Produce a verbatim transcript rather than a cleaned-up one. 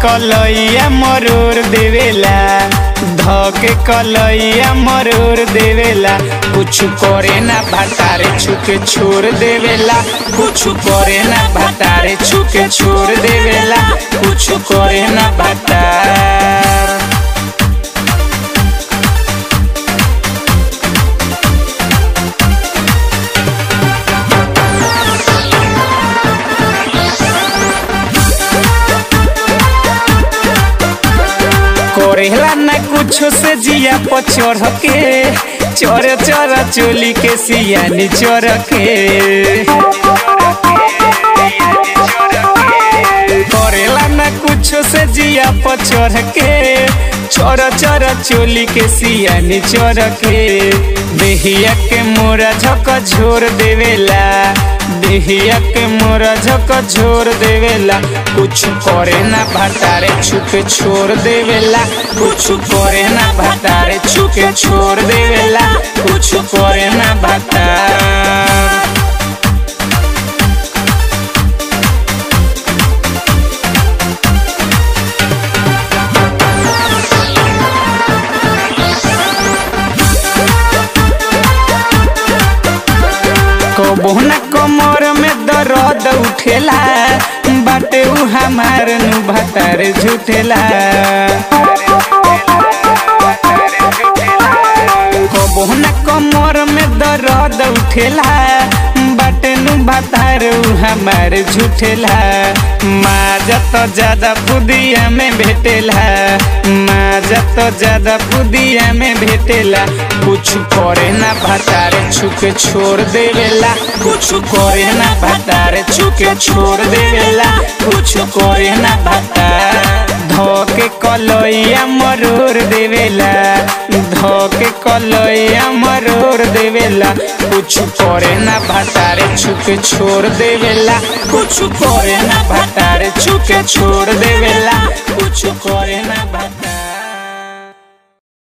कलैया मरोर देवेला, धके कलैया मरोर देवेला। कुछ करे ना भतारे छुके छोड़ देवेला, कुछ करे ना भतारे छुके छोड़ देवेला, कुछ करे ना भतार। करेला ना कुछ से जिया पर चढ़ के, चोर चोर चोली के सियानी चोर के। करेला ना कुछ से जिया पर चढ़ के, चोर चोर चोली के सियानी चोर के। देहिया के मोरा झक झोर देवेला, देहिया के मोरा झक झोर देवेला। कुछ करे ना भतारे छुके छोड़ देवेला, कुछ करे ना भतारे छुके छोड़ देवेला, कुछ करे ना भतार। कबहुना कमर में दर्द उठेला, बाटे उ हमार नु भतार झूठेला। कबहुना कमर में दर्द उठेला, बाटे नु भतार उ हमार झूठेला। माजा तो ज्यादा पुदिया में भेटेला, माजा तो ज्यादा पुदिया में भेटेला। कुछ करे ना भतारे छुके छोड़ देवेला, कुछ करे ना भतारे छुके छोड़ देवेला, कुछ करे ना भतार। धके कलैया मरोर देवेला, धके कलैया मरोर देवेला। कुछ करे ना भतारे छुके छोड़ देवेला, कुछ करे ना भतारे छुके छोड़ देवेला, कुछ करे ना भतारे।